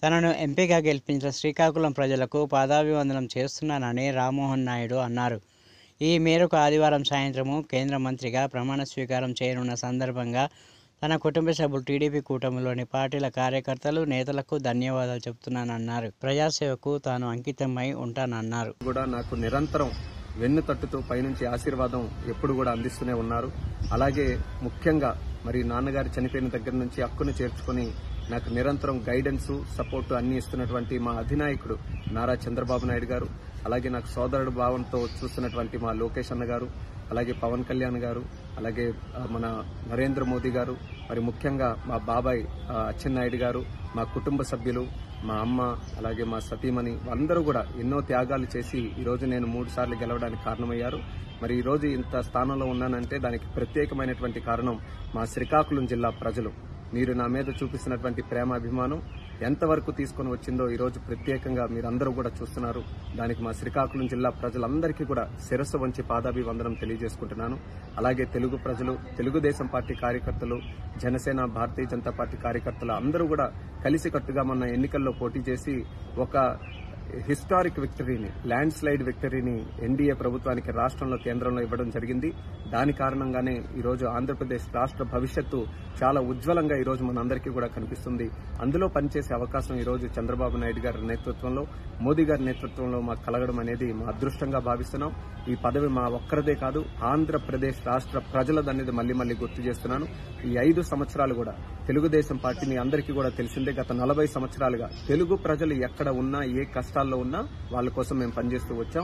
తనను ఎంపీగా గెలిపించిన శ్రీకాకుళం ప్రజలకు పాదాభివందనం చేస్తున్నానని రామ్మోహన్ నాయుడు అన్నారు. ఈ మేరకు ఆదివారం సాయంత్రం కేంద్ర మంత్రిగా ప్రమాణ స్వీకారం చేయనున్న సందర్భంగా తన కుటుంబ సభ్యులు టీడీపీ కూటమిలోని పార్టీల కార్యకర్తలు, నేతలకు ధన్యవాదాలు చెబుతున్నానన్నారు. ప్రజాసేవకు తాను అంకితమై ఉంటానన్నారు. కూడా నాకు నిరంతరం వెన్ను తట్టుతూ పైనుంచి ఆశీర్వాదం ఎప్పుడు కూడా అందిస్తూనే ఉన్నారు. అలాగే ముఖ్యంగా మరి నాన్నగారు చనిపోయిన దగ్గర నుంచి హక్కును చేర్చుకుని నాకు నిరంతరం గైడెన్స్, సపోర్టు అన్ని ఇస్తున్నటువంటి మా అధినాయకుడు నారా చంద్రబాబు నాయుడు గారు, అలాగే నాకు సోదరుడు భావంతో చూస్తున్నటువంటి మా లోకేష్ అన్న గారు, అలాగే పవన్ కళ్యాణ్ గారు, అలాగే మన నరేంద్ర మోదీ గారు, మరి ముఖ్యంగా మా బాబాయ్ అచ్చెన్నాయుడు గారు, మా కుటుంబ సభ్యులు, మా అమ్మ, అలాగే మా సతీమణి అందరూ కూడా ఎన్నో త్యాగాలు చేసి ఈరోజు నేను 3 సార్లు గెలవడానికి కారణమయ్యారు. మరి ఈరోజు ఇంత స్థానంలో ఉన్నానంటే దానికి ప్రత్యేకమైనటువంటి కారణం మా శ్రీకాకుళం జిల్లా ప్రజలు. మీరు నా మీద చూపిస్తున్నటువంటి ప్రేమ, అభిమానం ఎంతవరకు తీసుకుని వచ్చిందో ఈరోజు ప్రత్యేకంగా మీరందరూ కూడా చూస్తున్నారు. దానికి మా శ్రీకాకుళం జిల్లా ప్రజలందరికీ కూడా శిరస్సు వంచి పాదాభివందనం తెలియజేసుకుంటున్నాను. అలాగే తెలుగు ప్రజలు, తెలుగుదేశం పార్టీ కార్యకర్తలు, జనసేన, భారతీయ జనతా పార్టీ కార్యకర్తలు అందరూ కూడా కలిసికట్టుగా మొన్న ఎన్నికల్లో పోటీ చేసి ఒక హిస్టారిక్ విక్టరీని, ల్యాండ్ స్లైడ్ విక్టరీని ఎన్డీఏ ప్రభుత్వానికి రాష్ట్రంలో, కేంద్రంలో ఇవ్వడం జరిగింది. దాని కారణంగానే ఈరోజు ఆంధ్రప్రదేశ్ రాష్ట్ర భవిష్యత్తు చాలా ఉజ్వలంగా ఈరోజు మనందరికీ కూడా కనిపిస్తుంది. అందులో పనిచేసే అవకాశం ఈరోజు చంద్రబాబు నాయుడు గారి నేతృత్వంలో, మోదీ గారి నేతృత్వంలో మాకు కలగడం అనేది మా అదృష్టంగా భావిస్తున్నాం. ఈ పదవి మా ఒక్కరిదే కాదు, ఆంధ్రప్రదేశ్ రాష్ట్ర ప్రజలదనేది మళ్లీ గుర్తు చేస్తున్నాను. ఈ 5 సంవత్సరాలు కూడా తెలుగుదేశం పార్టీని అందరికీ కూడా తెలిసిందే. గత 40 సంవత్సరాలుగా తెలుగు ప్రజలు ఎక్కడ ఉన్నా, ఏ కష్టాల్లో ఉన్నా వాళ్ళ కోసం మేము పనిచేస్తూ వచ్చాం.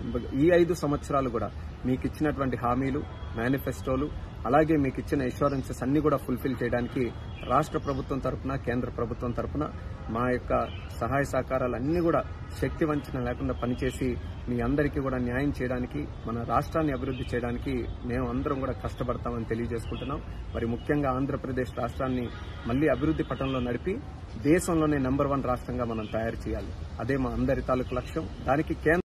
ఈ 5 సంవత్సరాలు కూడా మీకు ఇచ్చినటువంటి హామీలు, మేనిఫెస్టోలు, అలాగే మీకు ఇచ్చిన అష్యూరెన్సెస్ అన్ని కూడా ఫుల్ఫిల్ చేయడానికి రాష్ట్ర ప్రభుత్వం తరఫున, కేంద్ర ప్రభుత్వం తరఫున మా యొక్క సహాయ సహకారాలన్నీ కూడా శక్తి వంచన లేకుండా పనిచేసి మీ అందరికీ కూడా న్యాయం చేయడానికి, మన రాష్ట్రాన్ని అభివృద్ధి చేయడానికి మేము అందరం కూడా కష్టపడతామని తెలియజేసుకుంటున్నాం. మరి ముఖ్యంగా ఆంధ్రప్రదేశ్ రాష్ట్రాన్ని మళ్లీ అభివృద్ధి పటంలో నడిపి దేశంలోనే నెంబర్ 1 రాష్ట్రంగా మనం తయారు చేయాలి. అదే మా అందరి తాలూకు లక్ష్యం. దానికి